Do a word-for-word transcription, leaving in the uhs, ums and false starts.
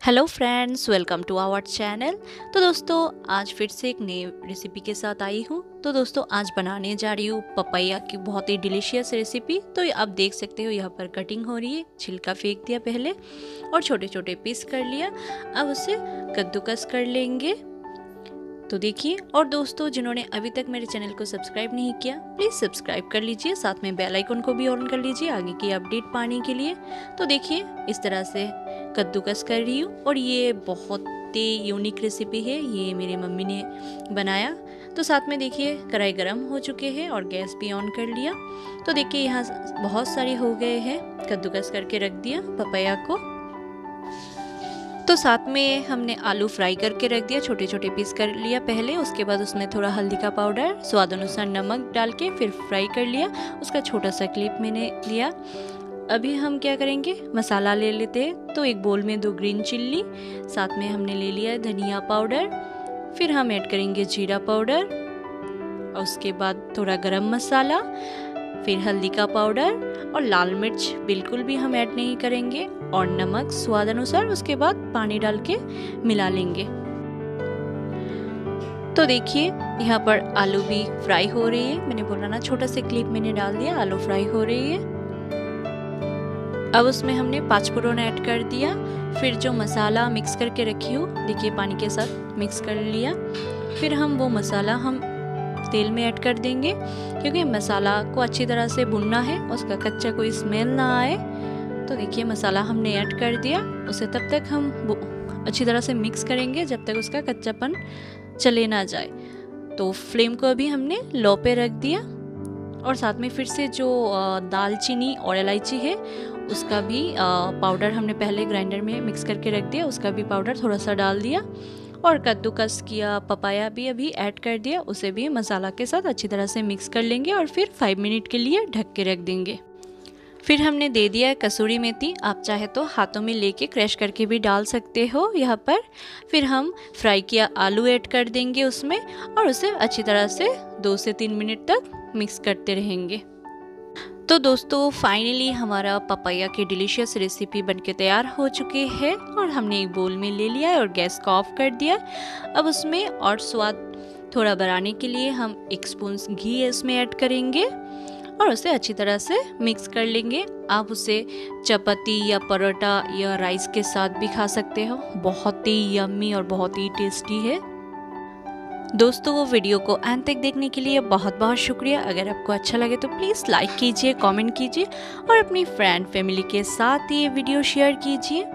Hello friends, welcome to our channel. तो दोस्तों आज फिर से एक नई रेसिपी के साथ आई हूँ। तो दोस्तों आज बनाने जा रही हूँ पपाया की बहुत ही डिलीशियस रेसिपी। तो आप देख सकते हो यहाँ पर कटिंग हो रही है, छिलका फेंक दिया पहले और छोटे छोटे पीस कर लिया। अब उसे कद्दूकस कर लेंगे। तो देखिए, और दोस्तों जिन्होंने अभी तक मेरे चैनल को सब्सक्राइब नहीं किया प्लीज़ सब्सक्राइब कर लीजिए, साथ में बेल आइकन को भी ऑन कर लीजिए आगे की अपडेट पाने के लिए। तो देखिए इस तरह से कद्दूकस कर रही हूँ और ये बहुत ही यूनिक रेसिपी है, ये मेरी मम्मी ने बनाया। तो साथ में देखिए कढ़ाई गरम हो चुके हैं और गैस भी ऑन कर लिया। तो देखिए यहाँ बहुत सारे हो गए हैं, कद्दूकस करके रख दिया पपाया को। तो साथ में हमने आलू फ्राई करके रख दिया, छोटे छोटे पीस कर लिया पहले। उसके बाद उसमें थोड़ा हल्दी का पाउडर, स्वाद अनुसार नमक डाल के फिर फ्राई कर लिया। उसका छोटा सा क्लिप मैंने लिया। अभी हम क्या करेंगे, मसाला ले लेते हैं। तो एक बोल में दो ग्रीन चिल्ली, साथ में हमने ले लिया धनिया पाउडर, फिर हम ऐड करेंगे जीरा पाउडर और उसके बाद थोड़ा गरम मसाला, फिर हल्दी का पाउडर और लाल मिर्च बिल्कुल भी हम ऐड नहीं करेंगे और नमक स्वाद अनुसार। उसके बाद पानी डाल के मिला लेंगे। तो देखिए यहाँ पर आलू भी फ्राई हो रही है, मैंने बोला ना छोटा सा क्लिप मैंने डाल दिया। आलू फ्राई हो रही है। अब उसमें हमने पाँच फोड़न ऐड कर दिया। फिर जो मसाला मिक्स करके रखी हूँ देखिए पानी के साथ मिक्स कर लिया। फिर हम वो मसाला हम तेल में ऐड कर देंगे, क्योंकि मसाला को अच्छी तरह से भुनना है, उसका कच्चा कोई स्मेल ना आए। तो देखिए मसाला हमने ऐड कर दिया, उसे तब तक हम अच्छी तरह से मिक्स करेंगे जब तक उसका कच्चापन चले ना जाए। तो फ्लेम को अभी हमने लो पे रख दिया और साथ में फिर से जो दालचीनी और इलायची है उसका भी पाउडर हमने पहले ग्राइंडर में मिक्स करके रख दिया, उसका भी पाउडर थोड़ा सा डाल दिया और कद्दूकस किया पपाया भी अभी ऐड कर दिया, उसे भी मसाला के साथ अच्छी तरह से मिक्स कर लेंगे और फिर फाइव मिनट के लिए ढक के रख देंगे। फिर हमने दे दिया है कसूरी मेथी, आप चाहे तो हाथों में लेके क्रश करके भी डाल सकते हो यहाँ पर। फिर हम फ्राई किया आलू ऐड कर देंगे उसमें और उसे अच्छी तरह से दो से तीन मिनट तक मिक्स करते रहेंगे। तो दोस्तों फाइनली हमारा पपाया की डिलीशियस रेसिपी बनके तैयार हो चुकी है और हमने एक बोल में ले लिया है और गैस को ऑफ कर दिया। अब उसमें और स्वाद थोड़ा बढ़ाने के लिए हम एक स्पून घी इसमें ऐड करेंगे और उसे अच्छी तरह से मिक्स कर लेंगे। आप उसे चपाती या परोठा या राइस के साथ भी खा सकते हो, बहुत ही यम्मी और बहुत ही टेस्टी है। दोस्तों वो वीडियो को अंत तक देखने के लिए बहुत बहुत शुक्रिया। अगर आपको अच्छा लगे तो प्लीज़ लाइक कीजिए, कमेंट कीजिए और अपनी फ्रेंड फैमिली के साथ ये वीडियो शेयर कीजिए।